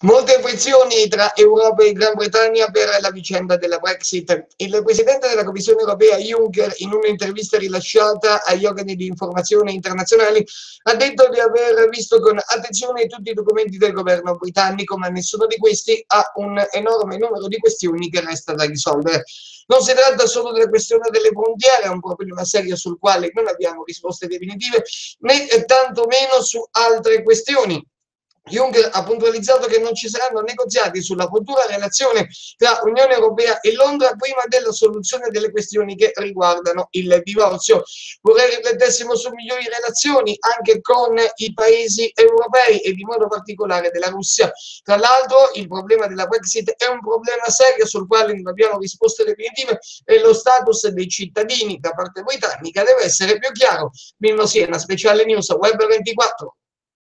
Molte frizioni tra Europa e Gran Bretagna per la vicenda della Brexit. Il presidente della Commissione europea Juncker, in un'intervista rilasciata agli organi di informazione internazionali, ha detto di aver visto con attenzione tutti i documenti del governo britannico, ma nessuno di questi ha un enorme numero di questioni che resta da risolvere. Non si tratta solo della questione delle frontiere, è un problema serio sul quale non abbiamo risposte definitive, né tantomeno su altre questioni. Juncker ha puntualizzato che non ci saranno negoziati sulla futura relazione tra Unione Europea e Londra prima della soluzione delle questioni che riguardano il divorzio. Vorrei riflettessimo su migliori relazioni anche con i paesi europei e in modo particolare della Russia. Tra l'altro il problema della Brexit è un problema serio sul quale non abbiamo risposte definitive e lo status dei cittadini da parte britannica deve essere più chiaro. Mimmo Siena, speciale news Web 24.